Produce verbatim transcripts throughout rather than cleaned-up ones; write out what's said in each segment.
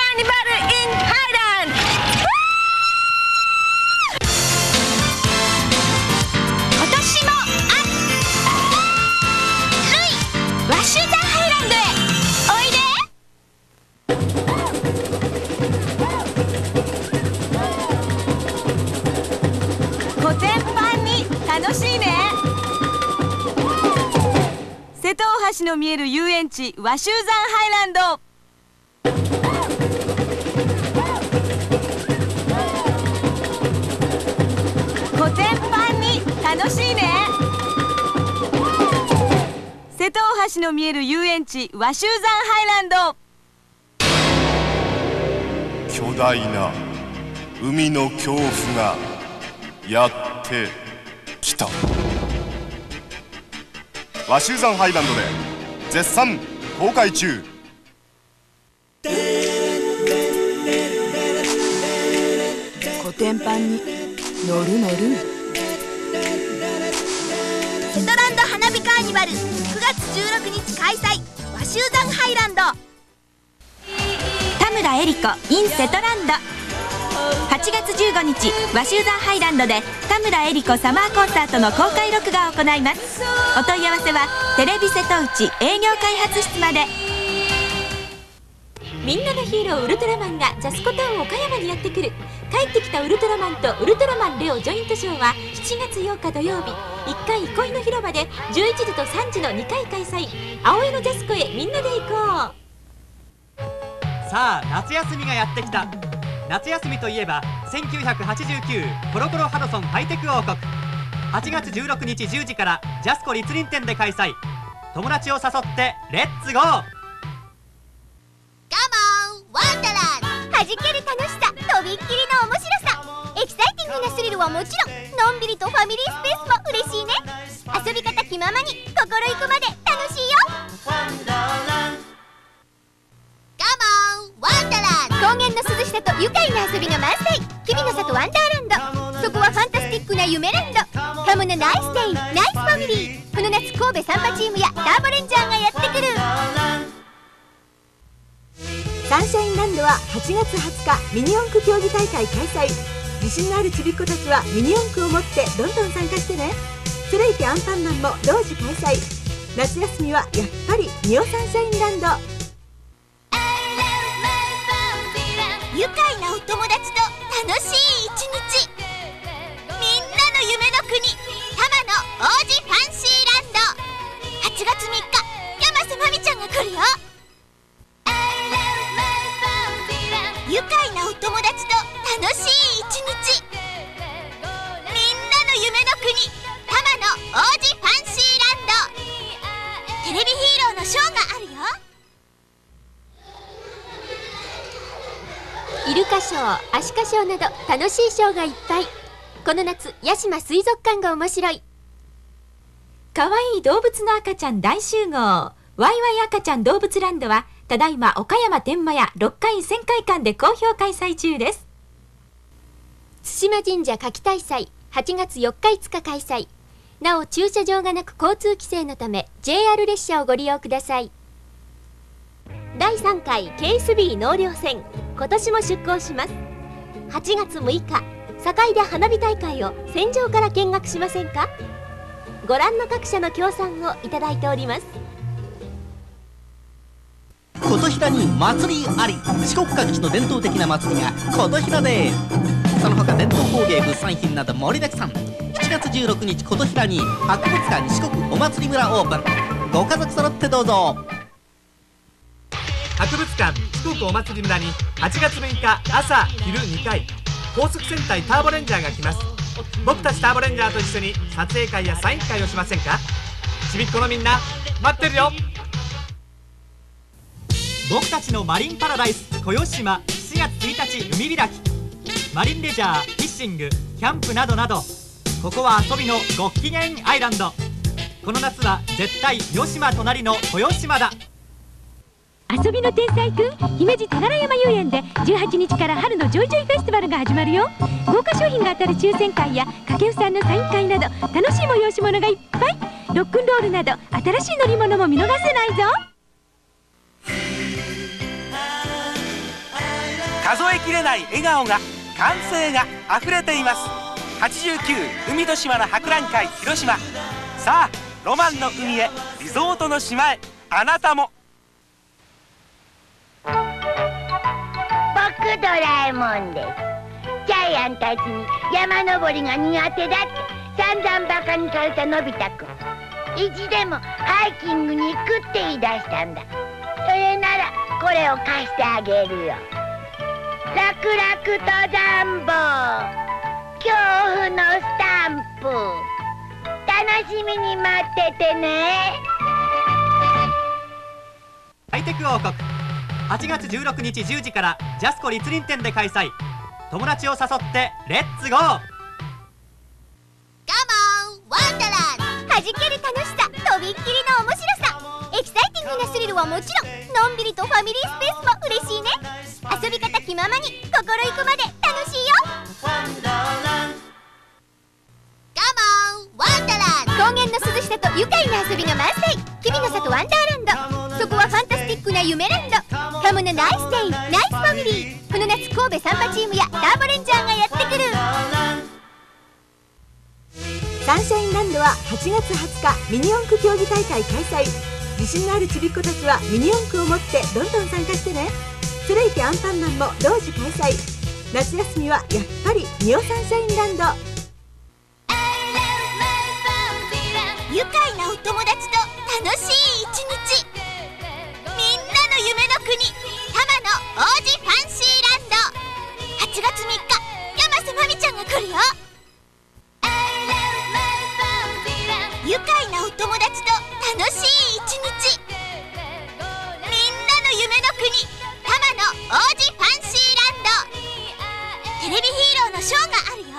ーニバル in ハイランド。今年もあルイワシューザンハイランドへおいで。コテンパンに楽しいね。瀬戸大橋の見える遊園地ワシューザンハイランド。コテンパンに楽しいね。瀬戸大橋の見える遊園地ワシューザンハイランド。 巨大な海の恐怖がやってきた。ワシューザンハイランドで絶賛公開中。 コテンパンに乗る乗る。瀬戸ランド花火カーニバルくがつじゅうろくにち開催。ワシューザンハイランド。田村恵理子 in 瀬戸ランド。はちがつじゅうごにちワシューザンハイランドで田村恵理子サマーコンサートの公開録画を行います。お問い合わせはテレビ瀬戸内営業開発室まで。みんなのヒーローウルトラマンがジャスコタウン岡山にやってくる。帰ってきたウルトラマンとウルトラマンレオジョイントショーはしちがつようか土曜日、いっかい憩いの広場でじゅういちじとさんじのにかい開催。葵のジャスコへみんなで行こう。 さあ夏休みがやってきた。夏休みといえばせんきゅうひゃくはちじゅうきゅうコロコロハドソンハイテク王国。はちがつじゅうろくにちじゅうじからジャスコ立林店で開催。友達を誘ってレッツゴー。 カモンワンダラー。弾ける楽しさ、とびっきりの面白さ、エキサイティングなスリルはもちろん、のんびりとファミリースペースも嬉しいね。遊び方気ままに心ゆくまで楽しいよ。カモンワンダラー。高原の涼しさと愉快な遊びが満載。君の里ワンダーランド。そこはファンタスティックな夢ランド。カモなナイスデイナイスファミリー。この夏神戸サンバチームやターボレンジャーがやってくる。サンシャインランドははちがつはつかミニ四駆競技大会開催。自信のあるちびっ子たちはミニ四駆を持ってどんどん参加してね。それいてアンパンマンも同時開催。夏休みはやっぱりニオサンシャインランド。愉快なお友達と楽しい一日。みんなの夢の国多摩の王子ファンシーランド。はちがつみっか山瀬まみちゃんが来るよ。愉快なお友達と楽しい一日。みんなの夢の国多摩の王子ファンシーランド。テレビヒーローのショーがあるよ。イルカショー、アシカショーなど楽しいショーがいっぱい。この夏屋島水族館が面白い。かわいい動物の赤ちゃん大集合ワイワイ赤ちゃん動物ランドはただいま岡山天満屋ろっかい旋回館で好評開催中です。対馬神社夏季大祭はちがつよっかいつか開催。なお駐車場がなく交通規制のため ジェイアール 列車をご利用ください。だいさんかい ケーエスビー 納涼船今年も出港します。はちがつむいか堺で花火大会を船上から見学しませんか。ご覧の各社の協賛をいただいております。 琴平に祭りあり。四国各地の伝統的な祭りが琴平で。その他伝統工芸物産品など盛りだくさん。しちがつじゅうろくにち琴平に博物館四国お祭り村オープン。ご家族揃ってどうぞ。 博物館四国お祭り村にはちがつむいか朝昼にかい高速戦隊ターボレンジャーが来ます。僕たちターボレンジャーと一緒に撮影会やサイン会をしませんか。ちびっこのみんな待ってるよ。僕たちのマリンパラダイス豊島しがつついたち海開き。マリンレジャー、フィッシング、キャンプなどなど、ここは遊びのご機嫌アイランド。この夏は絶対吉島隣の豊島だ。 遊びの天才くん姫路宝山遊園でじゅうはちにちから春のジョイジョイフェスティバルが始まるよ。豪華商品が当たる抽選会や掛布さんのサイン会など楽しい催し物がいっぱい。ロックンロールなど新しい乗り物も見逃せないぞ。 数えきれない笑顔が、歓声があふれています。はちじゅうきゅう海と島の博覧会広島。さあロマンの海へ、リゾートの島へ、あなたも。 僕ドラえもんです。ジャイアンたちに山登りが苦手だって散々バカにされたのび太くん、意地でもハイキングに行くって言い出したんだ。それならこれを貸してあげるよ。楽々登山棒、恐怖のスタンプ、楽しみに待っててね。 ハイテク王国はちがつじゅうろくにちじゅうじからジャスコ立林店で開催。友達を誘ってレッツゴー。 カモンワンダラー。弾ける楽しさ、とびっきりの面白さ、エキサイティングなスリルはもちろん、のんびりとファミリースペースも嬉しいね。遊び方気ままに心ゆくまで楽しいよ。カモンワンダラー。高原の涼しさと愉快な遊びが満載、君の里ワンダーランド。そこはファンタスティックな夢ランド。カムなナイスデイ、ナイスファミリー。この夏神戸サンバチームやターボレンジャーがやってくる。 サンシャインランドははちがつはつかミニ四駆競技大会開催。自信のあるちびっ子たちはミニ四駆を持ってどんどん参加してね。それいけアンパンマンも同時開催。夏休みはやっぱりニオサンシャインランド。 愉快なお友達と楽しい一日、みんなの夢の国、多摩の王子ファンシーランド。はちがつみっか、山瀬まみちゃんが来るよ。愉快なお友達と楽しい一日、みんなの夢の国、多摩の王子ファンシーランド。テレビヒーローのショーがあるよ。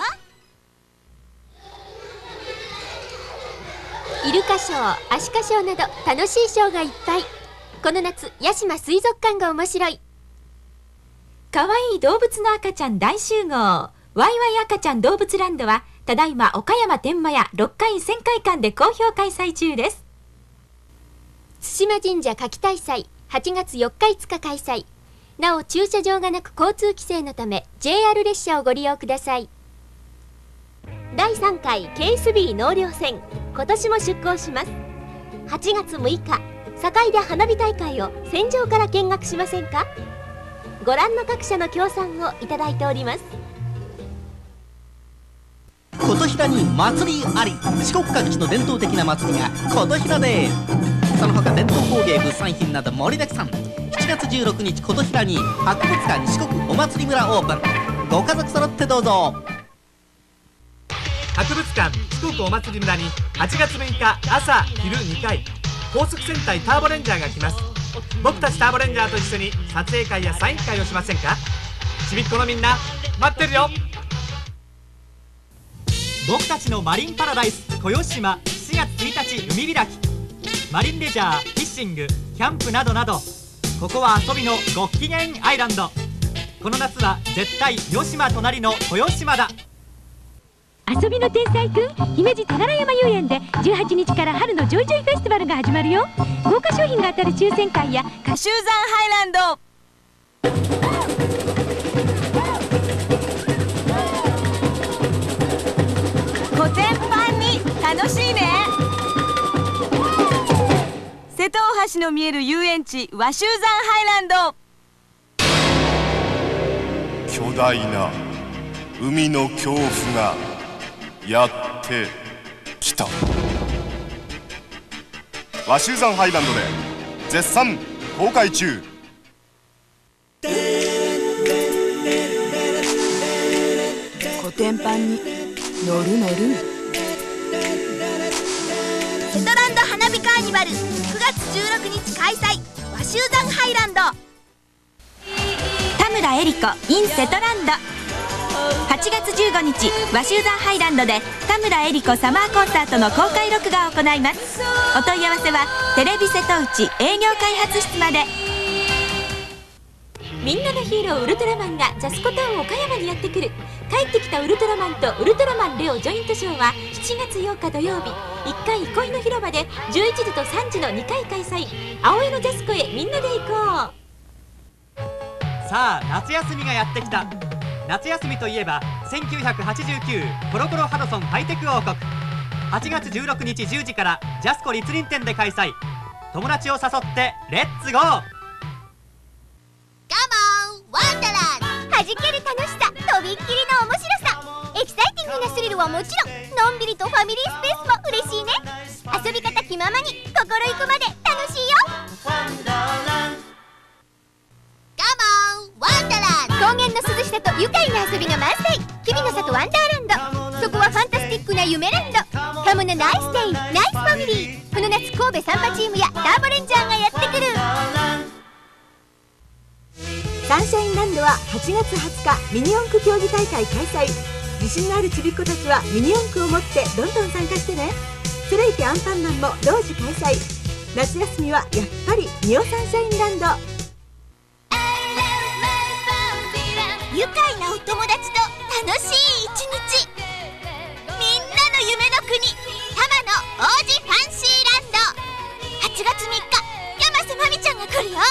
イルカショー、アシカショーなど楽しいショーがいっぱい。この夏屋島水族館が面白い。かわいい動物の赤ちゃん大集合、ワイワイ赤ちゃん動物ランドはただいま岡山天満屋ろっかい旋回館で好評開催中です。津島神社夏季大祭はちがつよっかいつか開催。なお駐車場がなく交通規制のため ジェイアール 列車をご利用ください。だいさんかい ケーエスビー 納涼船、今年も出港します。はちがつむいか、堺で花火大会を船上から見学しませんか。ご覧の各社の協賛をいただいております。 琴平に祭りあり、四国各地の伝統的な祭りが琴平で。その他伝統工芸物産品など盛りだくさん。しちがつじゅうろくにち琴平に博物館四国お祭り村オープン。ご家族揃ってどうぞ。 博物館四国お祭り村にはちがつむいか朝昼にかい、高速戦隊ターボレンジャーが来ます。僕たちターボレンジャーと一緒に撮影会やサイン会をしませんか。ちびっこのみんな待ってるよ。僕たちのマリンパラダイス豊島しがつついたち海開き。マリンレジャー、フィッシング、キャンプなどなど、ここは遊びのご機嫌アイランド。この夏は絶対吉島隣の豊島だ。 遊びの天才くん、姫路宝山遊園でじゅうはちにちから春のジョイジョイフェスティバルが始まるよ。豪華商品が当たる抽選会や歌集山ハイランド、コテンパンに楽しいね。瀬戸大橋の見える遊園地和集山ハイランド。 巨大な海の恐怖がやってきた。和集山ハイランドで絶賛公開中。 コテンパンに乗る乗る。 瀬戸ランド花火カーニバルくがつじゅうろくにち開催。和集山ハイランド。 田村恵理子 in 瀬戸ランド。はちがつじゅうごにち和集山ハイランドで田村恵理子サマーコンサートの公開録画を行います。お問い合わせはテレビ瀬戸内営業開発室まで。 みんなのヒーローウルトラマンがジャスコタウン岡山にやってくる。帰ってきたウルトラマンとウルトラマンレオジョイントショーはしちがつようか土曜日、いっかい憩いの広場でじゅういちじとさんじのにかい開催。青江のジャスコへみんなで行こう。 さあ夏休みがやってきた。夏休みといえばせんきゅうひゃくはちじゅうきゅうコロコロハドソンハイテク王国、はちがつじゅうろくにちじゅうじからジャスコ立林店で開催。友達を誘ってレッツゴー。 カモンワンダラー弾ける楽しさ、とびっきりの面白さ、エキサイティングなスリルはもちろん、のんびりとファミリースペースも嬉しいね。遊び方気ままに心ゆくまで楽しいよ。カモンワンダラー高原の涼しさと愉快な遊びが満載、君の里ワンダーランド。そこはファンタスティックな夢ランド。カモなナイスデイ、ナイスファミリー。この夏神戸サンバチームやターボレンジャーがやってくる。 サンシャインランドははちがつはつかミニ四駆競技大会開催。自信のあるちびっ子たちはミニ四駆を持ってどんどん参加してね。それいけアンパンマンも同時開催。夏休みはやっぱりニオサンシャインランド。 愉快なお友達と楽しい一日、みんなの夢の国多摩の王子ファンシーランド。はちがつみっか山瀬まみちゃんが来るよ。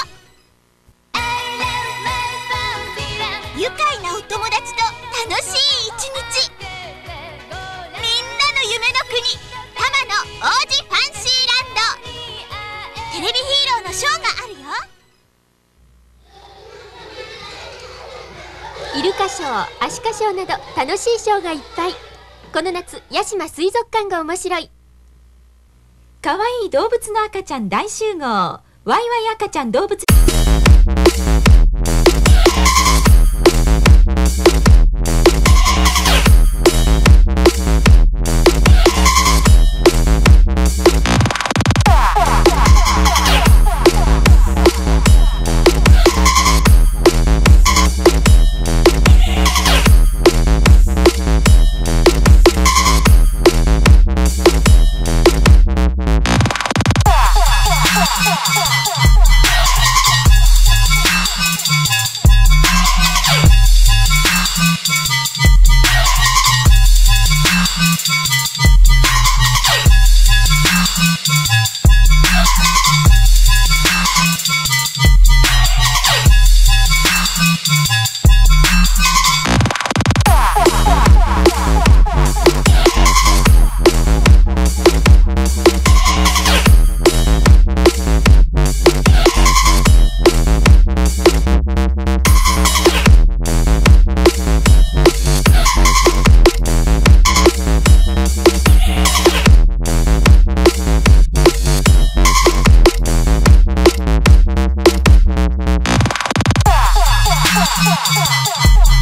愉快なお友達と楽しい一日、みんなの夢の国多摩の王子ファンシーランド。テレビヒーローのショーがあるよ。 イルカショー、アシカショーなど楽しいショーがいっぱい。この夏屋島水族館が面白い。 かわいい動物の赤ちゃん大集合、ワイワイ赤ちゃん動物 Yeah.